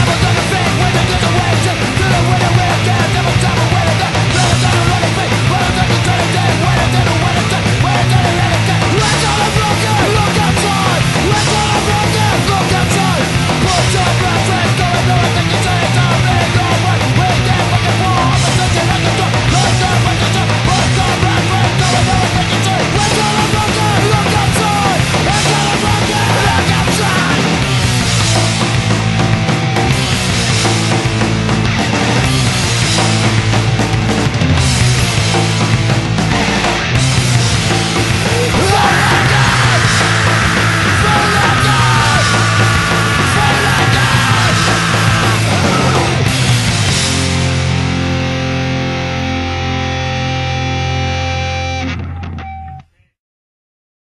Never gonna fake when they get away. Just do the way